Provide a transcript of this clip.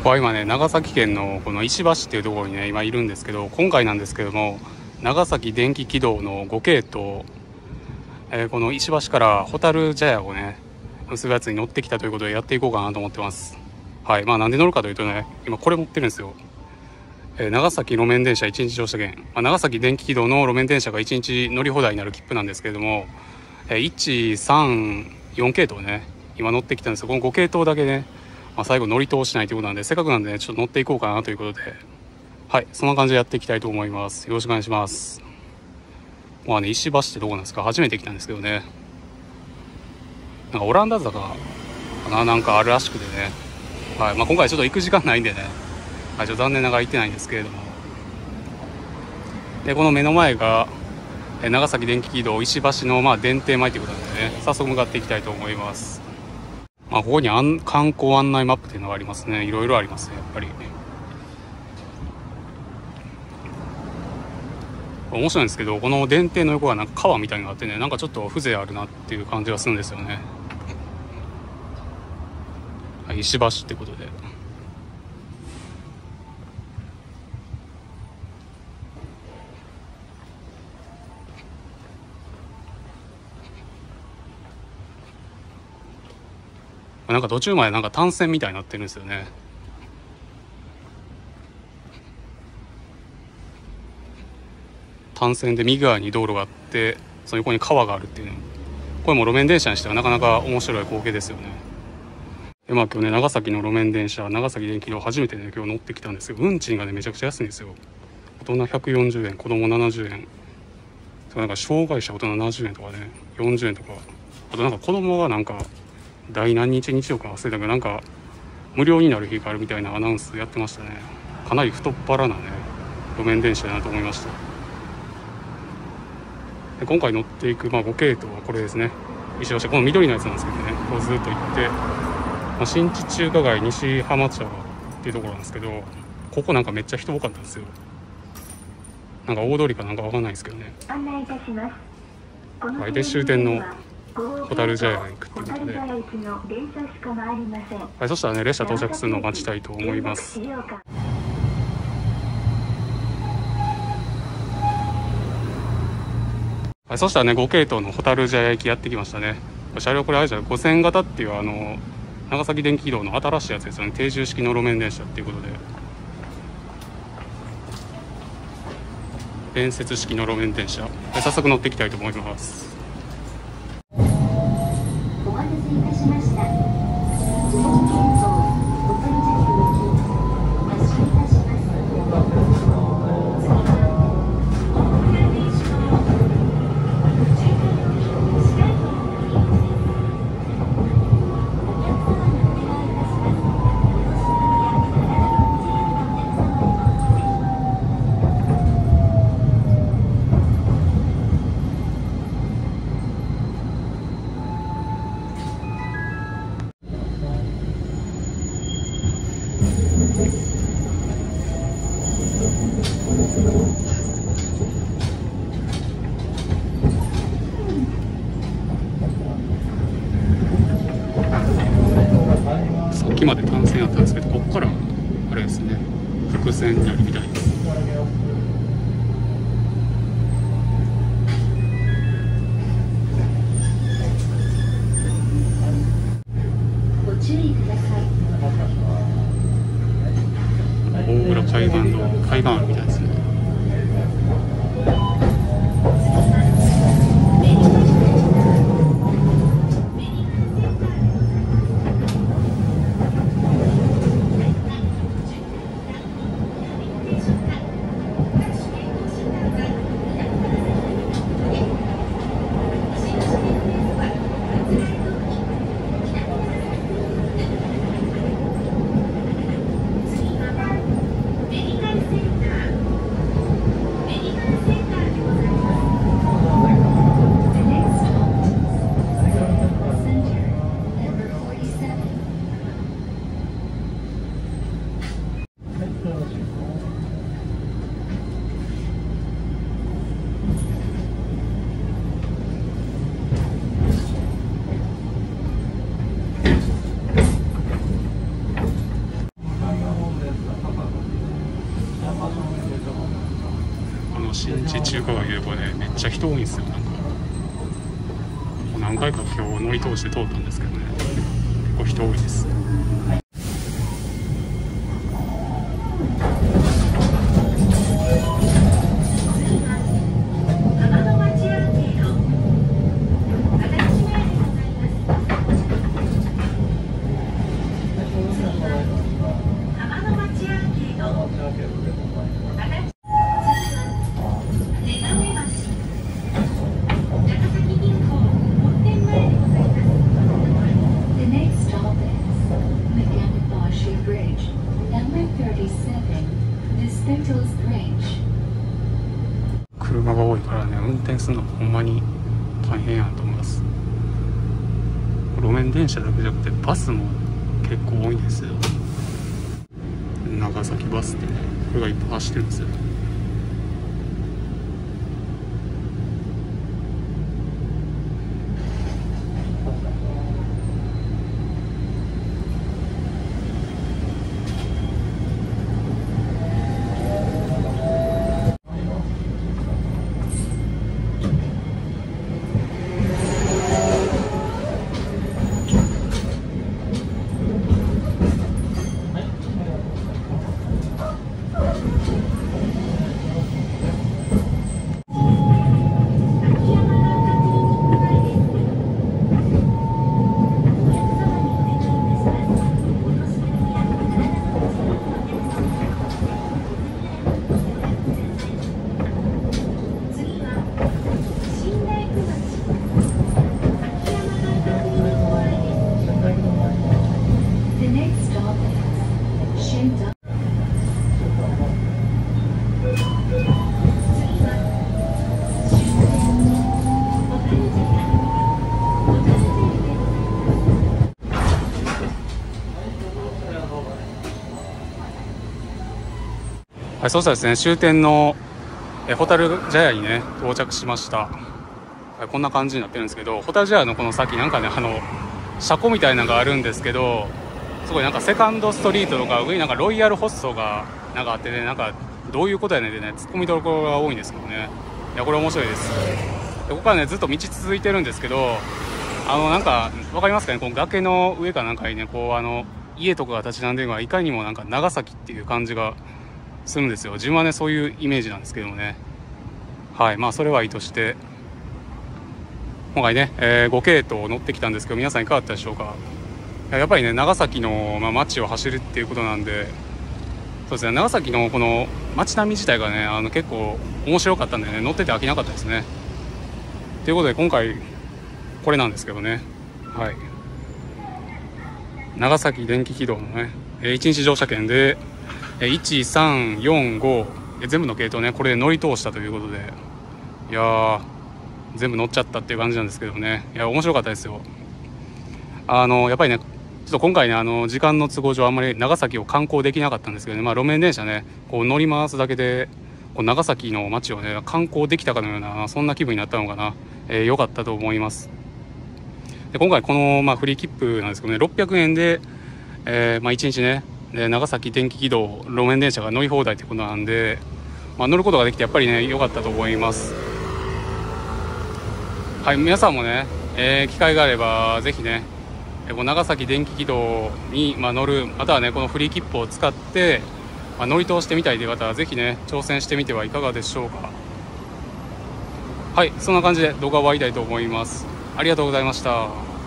今ね、長崎県のこの石橋っていうところにね今いるんですけど、今回なんですけども、長崎電気軌道の5系統、この石橋からホタル茶屋をね結ぶやつに乗ってきたということでやっていこうかなと思ってます。はい。なんで乗るかというとね、今これ持ってるんですよ。長崎路面電車1日乗車券、長崎電気軌道の路面電車が1日乗り放題になる切符なんですけれども、1、3、4系統ね今乗ってきたんですよ。この5系統だけね、最後乗り通しないということなんで、せっかくなんでねちょっと乗っていこうかなということで、はい、そんな感じでやっていきたいと思います。よろしくお願いします。石橋ってどこなんですか？初めて来たんですけどね、なんかオランダ坂かな、なんかあるらしくてね、はい。今回ちょっと行く時間ないんでね、ちょっと残念ながら行ってないんですけれども、でこの目の前が長崎電気軌道石橋の電停前ということなんでね、早速向かっていきたいと思います。ここに観光案内マップっていうのがありますね。いろいろありますね、やっぱり。面白いんですけど、この電停の横がなんか川みたいになってね、なんかちょっと風情あるなっていう感じがするんですよね。はい、石橋ってことで。なんか途中までなんか単線みたいになってるんですよね。単線で右側に道路があって、その横に川があるっていうの、これも路面電車にしてはなかなか面白い光景ですよね。で今日ね、長崎の路面電車長崎電気道初めてね今日乗ってきたんですけど、運賃がねめちゃくちゃ安いんですよ。大人140円、子供70円、なんか障害者大人70円とかね、40円とか、あとなんか子供がなんか第何日日曜か忘れたけど、なんか無料になる日があるみたいなアナウンスやってましたね。かなり太っ腹なね路面電車だなと思いました。で今回乗っていく5系統はこれですね。石橋、この緑のやつなんですけどね、こうずっと行って、新地中華街西浜茶っていうところなんですけど、ここなんかめっちゃ人多かったんですよ。なんか大通りかなんかわかんないですけどね。 案内いたします。 はい。で終点のホタル茶屋に行くっていうことで、はい。そしたらね列車到着するのを待ちたいと思います。はい。そしたらね5系統のホタル茶屋駅やってきましたね。車両これあれじゃん、5000型っていう長崎電気軌道の新しいやつですよね。定住式の路面電車っていうことで、連接式の路面電車、早速乗っていきたいと思います。 お待たせいたしました。地元県道小樽茶屋行き発車いたします。 さっきまで単線やったんですけど、ここからあれですね、複線になるみたいです。 ご注意ください。 大浦海岸道、海岸あるみたいですね。 の新地中華街でこれねめっちゃ人多いんですよ。なんか何回か今日乗り通して通ったんですけどね、結構人多いです。車が多いからね、運転するのほんまに大変やと思います。路面電車だけじゃなくてバスも結構多いんですよ。長崎バスってね、これがいっぱい走ってるんですよ。はい、そうしたらですね、終点のホタル茶屋にね到着しました。はい、こんな感じになってるんですけど、ホタル茶屋のこの先なんかね車庫みたいなのがあるんですけど、すごいなんかセカンドストリートとか上になんかロイヤルホストがなんかあってね、なんかどういうことやねんでね、突っ込みどころが多いんですけどね。いやこれ面白いです。でここからねずっと道続いてるんですけど、なんかわかりますかね、この崖の上かなんかにねこう家とかが立ち並んでるのがいかにもなんか長崎っていう感じがするんですよ。自分はねそういうイメージなんですけどもね。はい、まあそれはいいとして、今回ね、5系統乗ってきたんですけど、皆さんいかがだったでしょうか。やっぱりね長崎の、街を走るっていうことなんで、そうですね、長崎のこの街並み自体がね結構面白かったんでね、乗ってて飽きなかったですね。ということで今回これなんですけどね、はい、長崎電気軌道のね1日乗車券で1345全部の系統ねこれで乗り通したということで、いやー全部乗っちゃったっていう感じなんですけどね。いや面白かったですよ。やっぱりねちょっと今回ね時間の都合上あんまり長崎を観光できなかったんですけどね、路面電車ねこう乗り回すだけでこう長崎の街をね観光できたかのようなそんな気分になったのかな。良かったと思います。で今回この、フリー切符なんですけどね、600円で、1日ねで長崎電気軌道路面電車が乗り放題ということなんで、乗ることができてやっぱりね良かったと思います。はい、皆さんもね、機会があればぜひね長崎電気軌道に、乗る、またはねこのフリー切符を使って、乗り通してみたいという方はぜひね挑戦してみてはいかがでしょうか。はい、そんな感じで動画を終わりたいと思います。ありがとうございました。